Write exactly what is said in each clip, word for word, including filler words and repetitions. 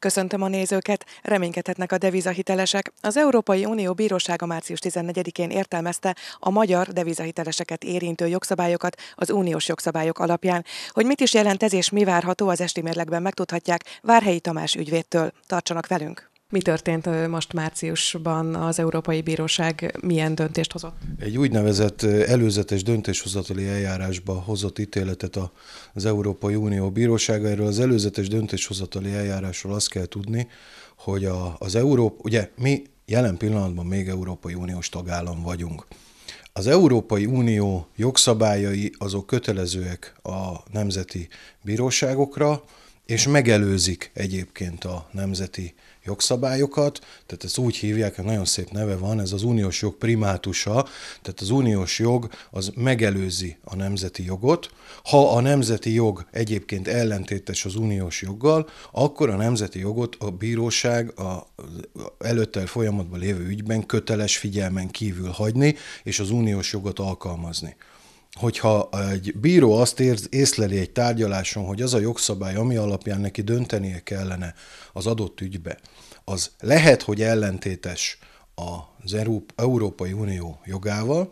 Köszöntöm a nézőket! Reménykedhetnek a devizahitelesek. Az Európai Unió Bírósága március tizennegyedikén értelmezte a magyar devizahiteleseket érintő jogszabályokat az uniós jogszabályok alapján. Hogy mit is jelent ez és mi várható, az esti mérlegben megtudhatják Várhelyi Tamás ügyvédtől. Tartsanak velünk! Mi történt most márciusban? Az Európai Bíróság milyen döntést hozott? Egy úgynevezett előzetes döntéshozatali eljárásba hozott ítéletet az Európai Unió Bírósága. Erről az előzetes döntéshozatali eljárásról azt kell tudni, hogy a, az Európa, ugye mi jelen pillanatban még Európai Uniós tagállam vagyunk. Az Európai Unió jogszabályai azok kötelezőek a nemzeti bíróságokra, és megelőzik egyébként a nemzeti jogszabályokat, tehát ezt úgy hívják, hogy nagyon szép neve van, ez az uniós jog primátusa, tehát az uniós jog az megelőzi a nemzeti jogot. Ha a nemzeti jog egyébként ellentétes az uniós joggal, akkor a nemzeti jogot a bíróság a előtte folyamatban lévő ügyben köteles figyelmen kívül hagyni, és az uniós jogot alkalmazni. Hogyha egy bíró azt érz, észleli egy tárgyaláson, hogy az a jogszabály, ami alapján neki döntenie kellene az adott ügybe, az lehet, hogy ellentétes az Európai Unió jogával,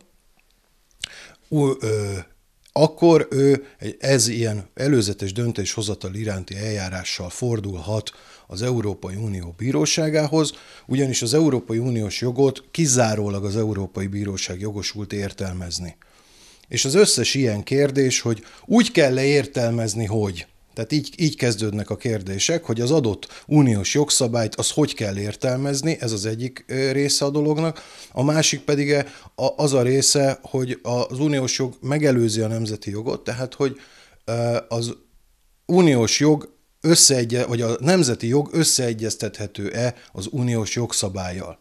akkor ő ez ilyen előzetes döntéshozatal iránti eljárással fordulhat az Európai Unió Bíróságához, ugyanis az Európai Uniós jogot kizárólag az Európai Bíróság jogosult értelmezni. És az összes ilyen kérdés, hogy úgy kell-e értelmezni, hogy. Tehát így, így kezdődnek a kérdések, hogy az adott uniós jogszabályt az hogy kell értelmezni, ez az egyik része a dolognak. A másik pedig az a része, hogy az uniós jog megelőzi a nemzeti jogot, tehát hogy az uniós jog összeegye, vagy a nemzeti jog összeegyeztethető-e az uniós jogszabállyal.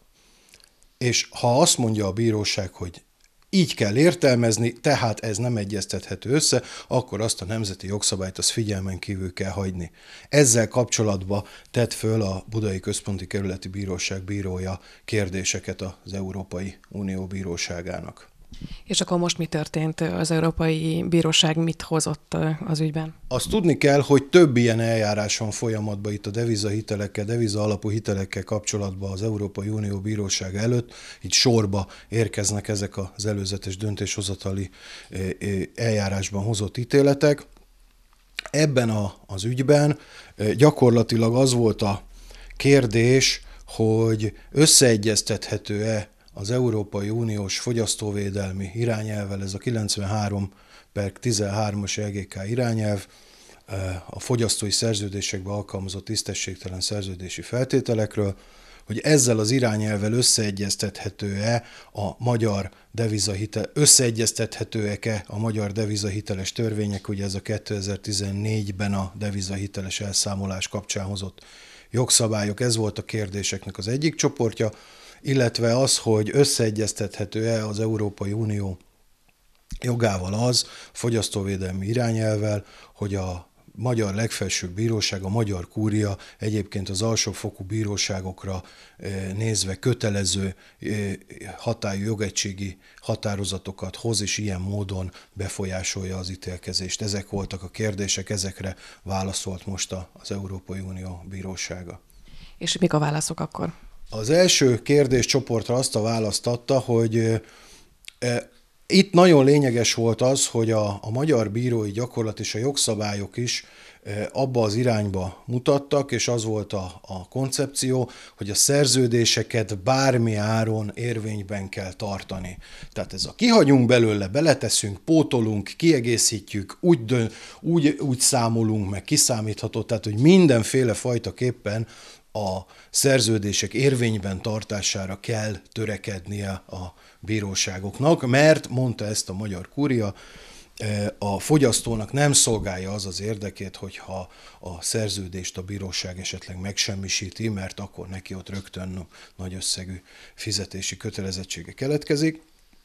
És ha azt mondja a bíróság, hogy így kell értelmezni, tehát ez nem egyeztethető össze, akkor azt a nemzeti jogszabályt az figyelmen kívül kell hagyni. Ezzel kapcsolatban tett föl a Budai Központi Kerületi Bíróság bírója kérdéseket az Európai Unió Bíróságának. És akkor most mi történt? Az Európai Bíróság mit hozott az ügyben? Azt tudni kell, hogy több ilyen eljárás van folyamatban itt a devizahitelekkel, deviza alapú hitelekkel kapcsolatban az Európai Unió Bírósága előtt. Itt sorba érkeznek ezek az előzetes döntéshozatali eljárásban hozott ítéletek. Ebben a, az ügyben gyakorlatilag az volt a kérdés, hogy összeegyeztethető-e az Európai Uniós fogyasztóvédelmi irányelvvel, ez a kilencvenhárom per tizenhármas E G K irányelv, a fogyasztói szerződésekben alkalmazott tisztességtelen szerződési feltételekről, hogy ezzel az irányelvvel összeegyeztethető-e a magyar devizahitel, összeegyeztethetőek-e a magyar devizahiteles törvények, ugye ez a kétezer-tizennégyben a devizahiteles elszámolás kapcsán hozott jogszabályok, ez volt a kérdéseknek az egyik csoportja, illetve az, hogy összeegyeztethető-e az Európai Unió jogával az, fogyasztóvédelmi irányelvvel, hogy a magyar legfelsőbb bíróság, a magyar kúria egyébként az alsófokú bíróságokra nézve kötelező hatályú jogegységi határozatokat hoz, és ilyen módon befolyásolja az ítélkezést. Ezek voltak a kérdések, ezekre válaszolt most az Európai Unió Bírósága. És mik a válaszok akkor? Az első kérdéscsoportra azt a választ adta, hogy e, itt nagyon lényeges volt az, hogy a, a magyar bírói gyakorlat és a jogszabályok is e, abba az irányba mutattak, és az volt a, a koncepció, hogy a szerződéseket bármi áron érvényben kell tartani. Tehát ez a kihagyunk belőle, beleteszünk, pótolunk, kiegészítjük, úgy, dön, úgy, úgy számolunk, meg kiszámítható, tehát hogy mindenféle fajtaképpen a szerződések érvényben tartására kell törekednie a bíróságoknak, mert, mondta ezt a magyar kúria, a fogyasztónak nem szolgálja az az érdekét, hogyha a szerződést a bíróság esetleg megsemmisíti, mert akkor neki ott rögtön nagy összegű fizetési kötelezettsége keletkezik.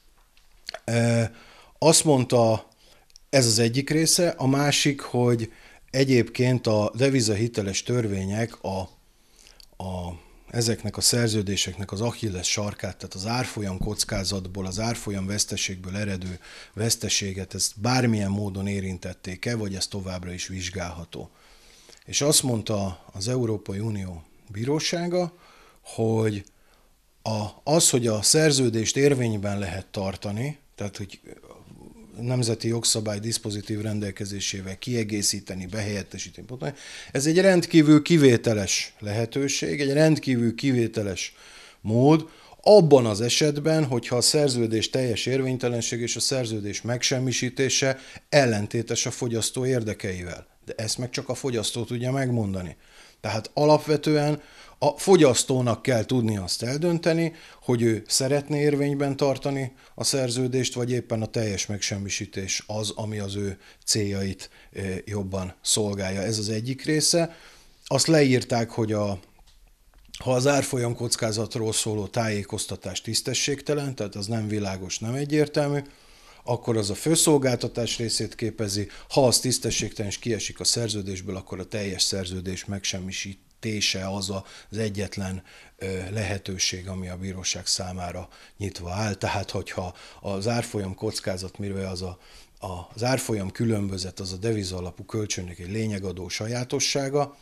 Azt mondta, ez az egyik része, a másik, hogy egyébként a devizahiteles törvények a A, ezeknek a szerződéseknek az Achilles sarkát, tehát az árfolyam kockázatból, az árfolyam veszteségből eredő veszteséget, ezt bármilyen módon érintették-e, vagy ez továbbra is vizsgálható. És azt mondta az Európai Unió bírósága, hogy a, az, hogy a szerződést érvényben lehet tartani, tehát hogy nemzeti jogszabály diszpozitív rendelkezésével kiegészíteni, behelyettesíteni, ez egy rendkívül kivételes lehetőség, egy rendkívül kivételes mód, abban az esetben, hogyha a szerződés teljes érvénytelenség és a szerződés megsemmisítése ellentétes a fogyasztó érdekeivel. De ezt meg csak a fogyasztó tudja megmondani. Tehát alapvetően a fogyasztónak kell tudni azt eldönteni, hogy ő szeretné érvényben tartani a szerződést, vagy éppen a teljes megsemmisítés az, ami az ő céljait jobban szolgálja. Ez az egyik része. Azt leírták, hogy a ha az árfolyam kockázatról szóló tájékoztatás tisztességtelen, tehát az nem világos, nem egyértelmű, akkor az a főszolgáltatás részét képezi, ha az tisztességtelen és kiesik a szerződésből, akkor a teljes szerződés megsemmisítése az az egyetlen lehetőség, ami a bíróság számára nyitva áll. Tehát, hogyha az árfolyam kockázat, mivel az a, az árfolyam különbözet, az a deviza alapú kölcsönnek egy lényegadó sajátossága,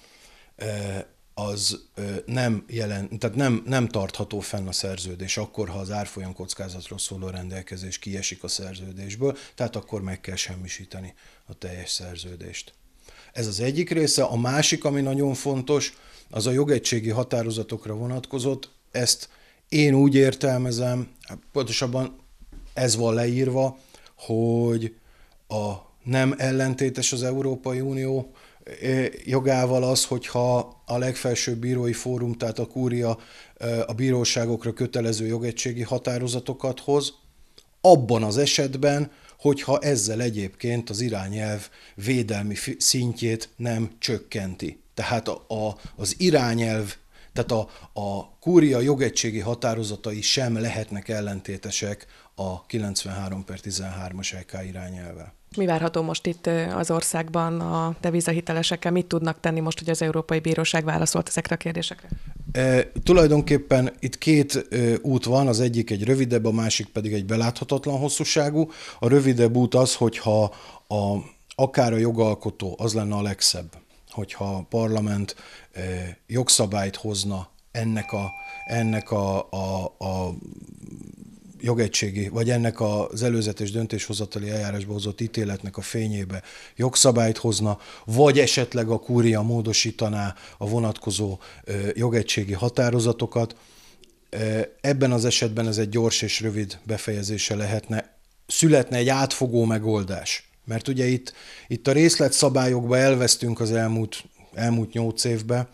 az nem, jelen, tehát nem, nem tartható fenn a szerződés, akkor, ha az árfolyam kockázatról szóló rendelkezés kiesik a szerződésből, tehát akkor meg kell semmisíteni a teljes szerződést. Ez az egyik része. A másik, ami nagyon fontos, az a jogegységi határozatokra vonatkozott. Ezt én úgy értelmezem, pontosabban ez van leírva, hogy a nem ellentétes az Európai Unió jogával az, hogyha a legfelsőbb bírói fórum, tehát a kúria a bíróságokra kötelező jogegységi határozatokat hoz, abban az esetben, hogyha ezzel egyébként az irányelv védelmi szintjét nem csökkenti. Tehát a, a, az irányelv, tehát a, a kúria jogegységi határozatai sem lehetnek ellentétesek a kilencvenhárom per tizenhármas é ká irányelvvel. Mi várható most itt az országban a devizahitelesekkel? Mit tudnak tenni most, hogy az Európai Bíróság válaszolt ezekre a kérdésekre? E, tulajdonképpen itt két e, út van, az egyik egy rövidebb, a másik pedig egy beláthatatlan hosszúságú. A rövidebb út az, hogyha a, akár a jogalkotó, az lenne a legszebb, hogyha a parlament e, jogszabályt hozna ennek a, ennek a, a, a jogegységi, vagy ennek az előzetes döntéshozatali eljárásba hozott ítéletnek a fényébe jogszabályt hozna, vagy esetleg a kúria módosítaná a vonatkozó jogegységi határozatokat. Ebben az esetben ez egy gyors és rövid befejezése lehetne. Születne egy átfogó megoldás. Mert ugye itt, itt a részletszabályokba elvesztünk az elmúlt, elmúlt nyolc évben,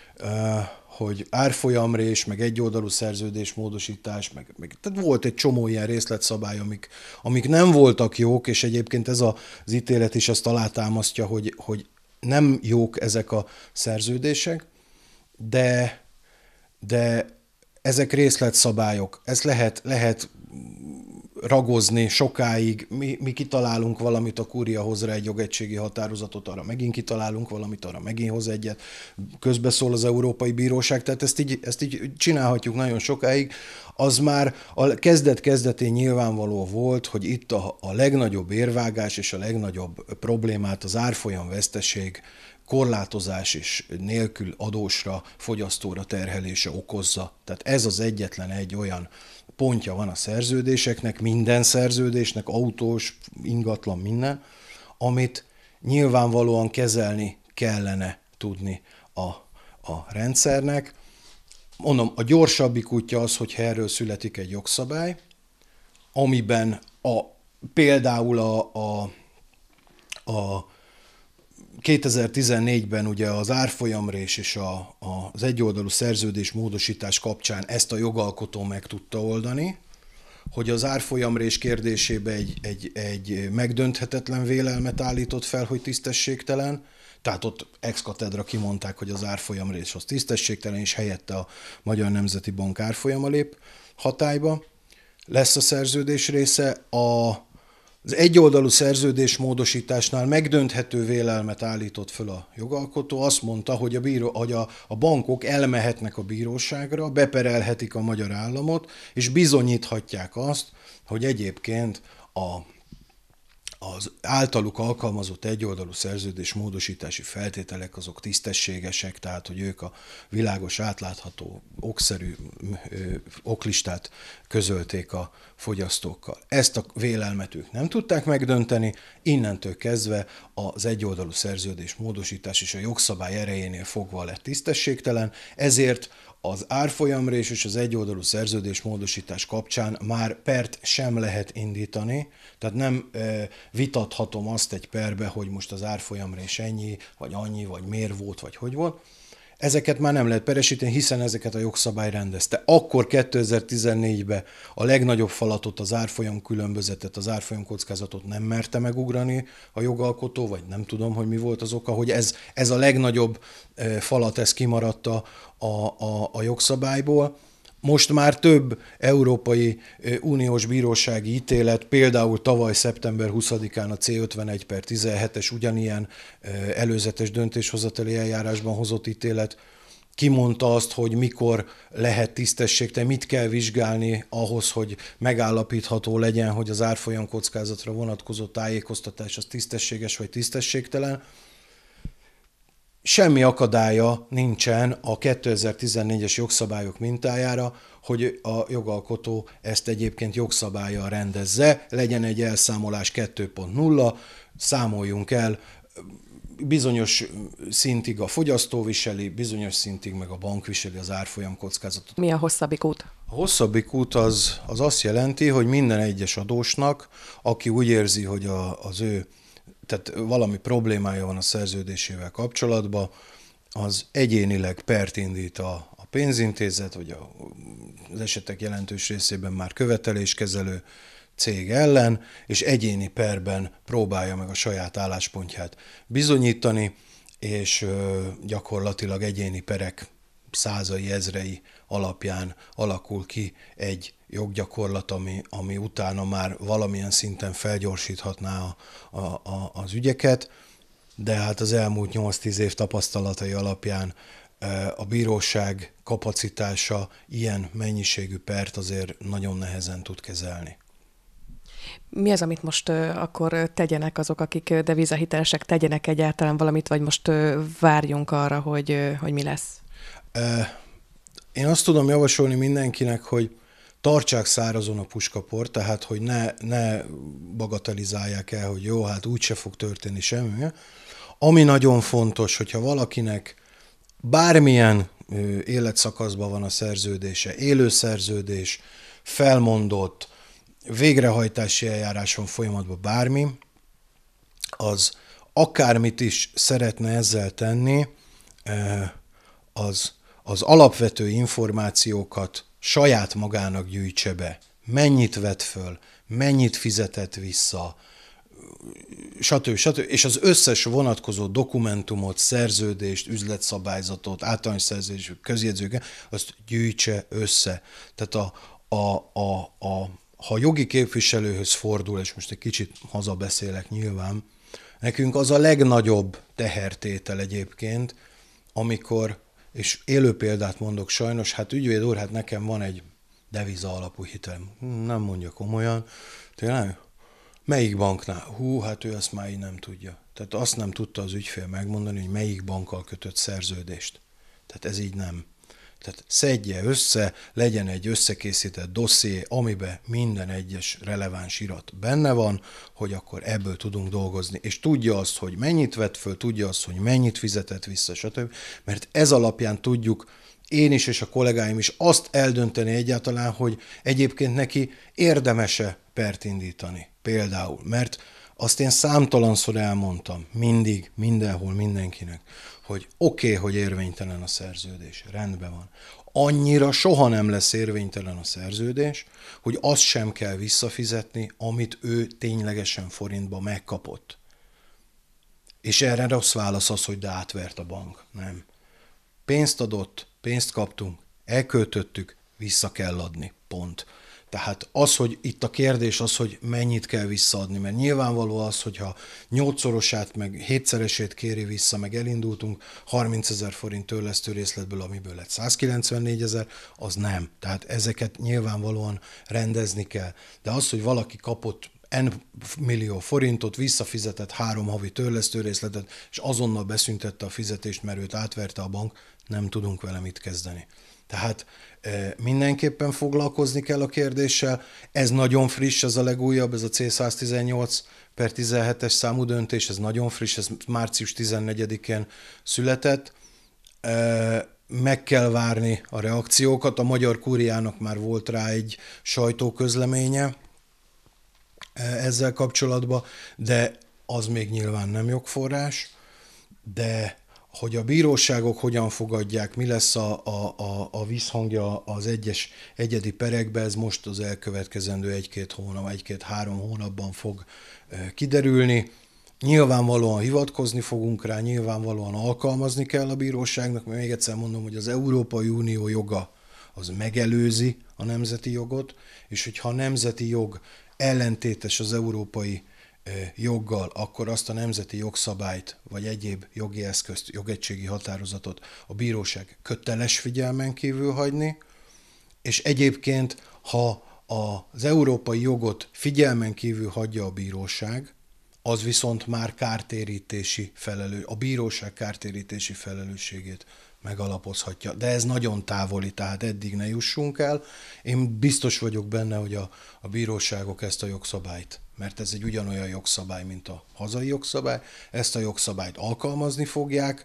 hogy árfolyamrés, meg egyoldalú szerződésmódosítás, meg, meg tehát volt egy csomó ilyen részletszabály, amik, amik nem voltak jók, és egyébként ez a, az ítélet is azt alátámasztja, hogy, hogy nem jók ezek a szerződések, de, de ezek részletszabályok, ez lehet, lehet ragozni sokáig, mi, mi kitalálunk valamit, a kúria hoz rá egy jogegységi határozatot, arra megint kitalálunk valamit, arra megint hoz egyet, közbeszól az Európai Bíróság, tehát ezt így, ezt így csinálhatjuk nagyon sokáig. Az már a kezdet-kezdetén nyilvánvaló volt, hogy itt a, a legnagyobb érvágás és a legnagyobb problémát az árfolyam veszteség korlátozás és nélkül adósra, fogyasztóra terhelése okozza. Tehát ez az egyetlen egy olyan pontja van a szerződéseknek, minden szerződésnek, autós, ingatlan, minden, amit nyilvánvalóan kezelni kellene tudni a, a rendszernek. Mondom, a gyorsabbik útja az, hogy erről születik egy jogszabály, amiben a, például a, a, a kétezer-tizennégyben ugye az árfolyamrés és a, a, az egyoldalú szerződés módosítás kapcsán ezt a jogalkotó meg tudta oldani, hogy az árfolyamrés kérdésébe egy, egy, egy megdönthetetlen vélelmet állított fel, hogy tisztességtelen, tehát ott ex cathedra kimondták, hogy az árfolyamrés az tisztességtelen, és helyette a Magyar Nemzeti Bank árfolyama lép hatályba. Lesz a szerződés része. A Az egyoldalú szerződésmódosításnál megdönthető vélelmet állított föl a jogalkotó, azt mondta, hogy, a, bíró, hogy a, a bankok elmehetnek a bíróságra, beperelhetik a magyar államot, és bizonyíthatják azt, hogy egyébként a, az általuk alkalmazott egyoldalú szerződés módosítási feltételek azok tisztességesek, tehát hogy ők a világos, átlátható, okszerű oklistát közölték a fogyasztókkal. Ezt a vélelmet ők nem tudták megdönteni, innentől kezdve az egyoldalú szerződés módosítás és a jogszabály erejénél fogva lett tisztességtelen, ezért az árfolyamrés és az egyoldalú szerződés módosítás kapcsán már pert sem lehet indítani, tehát nem e, vitathatom azt egy perbe, hogy most az árfolyamrés ennyi, vagy annyi, vagy miért volt, vagy hogy volt. Ezeket már nem lehet peresíteni, hiszen ezeket a jogszabály rendezte. Akkor kétezer-tizennégyben a legnagyobb falatot, az árfolyam különbözetet, az árfolyam kockázatot nem merte megugrani a jogalkotó, vagy nem tudom, hogy mi volt az oka, hogy ez, ez a legnagyobb falat, ez kimaradt a, a, a jogszabályból. Most már több Európai Uniós bírósági ítélet, például tavaly szeptember huszadikán a cé ötvenegy per tizenhetes ugyanilyen előzetes döntéshozatali eljárásban hozott ítélet kimondta azt, hogy mikor lehet tisztességtelen, mit kell vizsgálni ahhoz, hogy megállapítható legyen, hogy az árfolyam kockázatra vonatkozó tájékoztatás az tisztességes vagy tisztességtelen. Semmi akadálya nincsen a kétezer-tizennégyes jogszabályok mintájára, hogy a jogalkotó ezt egyébként jogszabállyal rendezze, legyen egy elszámolás kettő pont nulla, számoljunk el, bizonyos szintig a fogyasztó viseli, bizonyos szintig meg a bank viseli az árfolyam kockázatot. Mi a hosszabbik út? A hosszabbik út az, az azt jelenti, hogy minden egyes adósnak, aki úgy érzi, hogy a, az ő tehát valami problémája van a szerződésével kapcsolatban, az egyénileg pert indít a, a pénzintézet, vagy a, az esetek jelentős részében már követeléskezelő cég ellen, és egyéni perben próbálja meg a saját álláspontját bizonyítani, és ö, gyakorlatilag egyéni perek százai, ezrei alapján alakul ki egy joggyakorlat, ami, ami utána már valamilyen szinten felgyorsíthatná a, a, a, az ügyeket, de hát az elmúlt nyolc-tíz év tapasztalatai alapján a bíróság kapacitása ilyen mennyiségű pert azért nagyon nehezen tud kezelni. Mi az, amit most uh, akkor tegyenek azok, akik devizahitelesek, tegyenek egyáltalán valamit, vagy most uh, várjunk arra, hogy, uh, hogy mi lesz? Én azt tudom javasolni mindenkinek, hogy tartsák szárazon a puskaport, tehát hogy ne, ne bagatelizálják el, hogy jó, hát úgyse fog történni semmi. Ami nagyon fontos, hogyha valakinek bármilyen életszakaszban van a szerződése, élő szerződés, felmondott, végrehajtási eljáráson folyamatban bármi, az akármit is szeretne ezzel tenni, az, az alapvető információkat saját magának gyűjtse be. Mennyit vett föl, mennyit fizetett vissza, stb. stb. És az összes vonatkozó dokumentumot, szerződést, üzletszabályzatot, általános szerződést, közjegyzőket, azt gyűjtse össze. Tehát a, a, a, a, ha jogi képviselőhöz fordul, és most egy kicsit hazabeszélek nyilván, nekünk az a legnagyobb tehertétel egyébként, amikor, és élő példát mondok sajnos, hát ügyvéd úr, hát nekem van egy deviza alapú hitelem. Nem mondja komolyan. Tényleg? Melyik banknál? Hú, hát ő azt már így nem tudja. Tehát azt nem tudta az ügyfél megmondani, hogy melyik bankkal kötött szerződést. Tehát ez így nem. Tehát szedje össze, legyen egy összekészített dosszié, amiben minden egyes releváns irat benne van, hogy akkor ebből tudunk dolgozni. És tudja azt, hogy mennyit vett föl, tudja azt, hogy mennyit fizetett vissza, stb. Mert ez alapján tudjuk én is és a kollégáim is azt eldönteni egyáltalán, hogy egyébként neki érdemese pert indítani. Például, mert azt én számtalanszor elmondtam, mindig, mindenhol, mindenkinek, hogy oké, okay, hogy érvénytelen a szerződés, rendben van. Annyira soha nem lesz érvénytelen a szerződés, hogy azt sem kell visszafizetni, amit ő ténylegesen forintba megkapott. És erre rossz válasz az, hogy de átvert a bank. Nem. Pénzt adott, pénzt kaptunk, elköltöttük, vissza kell adni. Pont. Tehát az, hogy itt a kérdés az, hogy mennyit kell visszaadni, mert nyilvánvaló az, hogyha nyolcszorosát, meg hétszeresét kéri vissza, meg elindultunk harmincezer forint törlesztő részletből, amiből lett százkilencvennégyezer, az nem. Tehát ezeket nyilvánvalóan rendezni kell. De az, hogy valaki kapott N millió forintot, visszafizetett három havi törlesztőrészletet, és azonnal beszüntette a fizetést, mert őt átverte a bank, nem tudunk vele mit kezdeni. Tehát mindenképpen foglalkozni kell a kérdéssel. Ez nagyon friss, ez a legújabb, ez a C száztizennyolc per tizenhetes számú döntés, ez nagyon friss, ez március tizennegyedikén született. Meg kell várni a reakciókat, a Magyar Kúriának már volt rá egy sajtóközleménye ezzel kapcsolatban, de az még nyilván nem jogforrás, de hogy a bíróságok hogyan fogadják, mi lesz a, a, a, a visszhangja az egyes egyedi perekbe, ez most az elkövetkezendő egy-két hónap, egy-két-három hónapban fog kiderülni. Nyilvánvalóan hivatkozni fogunk rá, nyilvánvalóan alkalmazni kell a bíróságnak, mert még egyszer mondom, hogy az Európai Unió joga az megelőzi a nemzeti jogot, és hogyha a nemzeti jog ellentétes az európai joggal, akkor azt a nemzeti jogszabályt, vagy egyéb jogi eszközt, jogegységi határozatot a bíróság köteles figyelmen kívül hagyni, és egyébként, ha az európai jogot figyelmen kívül hagyja a bíróság, az viszont már kártérítési felelő, a bíróság kártérítési felelősségét megalapozhatja. De ez nagyon távoli, tehát eddig ne jussunk el. Én biztos vagyok benne, hogy a, a bíróságok ezt a jogszabályt, mert ez egy ugyanolyan jogszabály, mint a hazai jogszabály, ezt a jogszabályt alkalmazni fogják,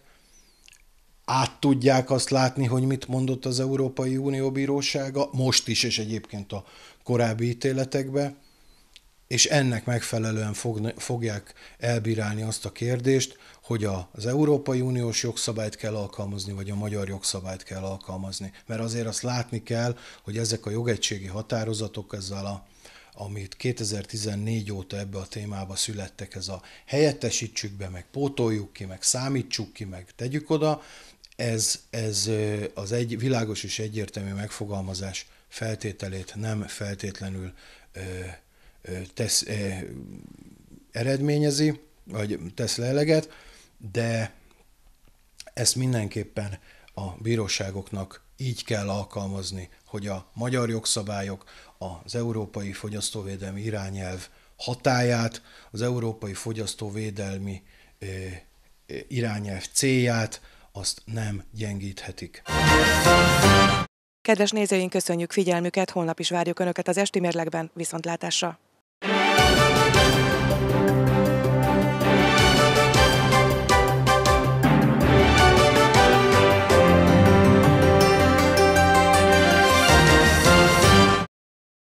át tudják azt látni, hogy mit mondott az Európai Unió Bírósága, most is, és egyébként a korábbi ítéletekben, és ennek megfelelően fogják elbírálni azt a kérdést, hogy az Európai Uniós jogszabályt kell alkalmazni, vagy a magyar jogszabályt kell alkalmazni. Mert azért azt látni kell, hogy ezek a jogegységi határozatok ezzel a amit kétezer-tizennégy óta ebbe a témába születtek, ez a helyettesítsük be, meg pótoljuk ki, meg számítsuk ki, meg tegyük oda, ez, ez az egy világos és egyértelmű megfogalmazás feltételét nem feltétlenül tesz, eredményezi, vagy tesz le eleget, de ezt mindenképpen a bíróságoknak így kell alkalmazni, hogy a magyar jogszabályok, az Európai Fogyasztóvédelmi Irányelv hatályát, az Európai Fogyasztóvédelmi Irányelv célját, azt nem gyengíthetik. Kedves nézőink, köszönjük figyelmüket, holnap is várjuk Önöket az Esti Mérlegben, viszontlátásra!